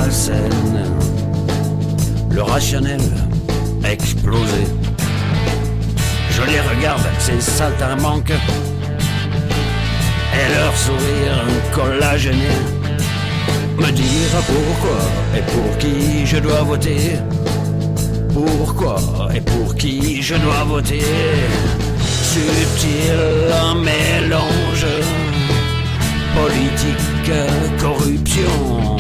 la scène, le rationnel a explosé. Je les regarde, ces saltimbanques, et leur sourire collagéné, me dire pourquoi et pour qui je dois voter. Pourquoi et pour qui je dois voter. Subtil un mélange, politique, corruption.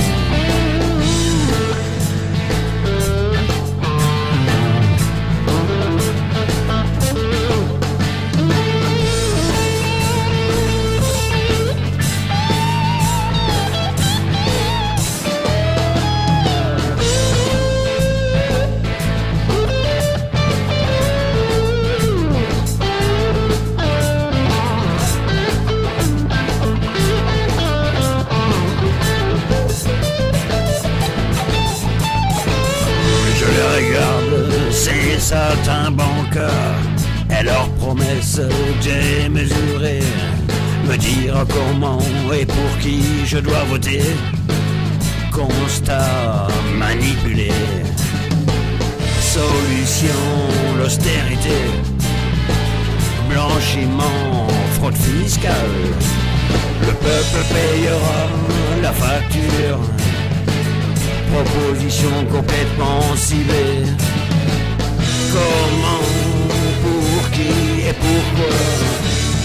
Ces saltimbanques et leurs promesses démesurées, me dire comment et pour qui je dois voter. Constat manipulé, solution l'austérité, blanchiment, fraude fiscale. Le peuple payera la facture, proposition complètement ciblée. Comment, pour qui et pourquoi.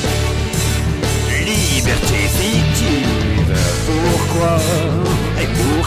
Liberté fictive, pourquoi et pour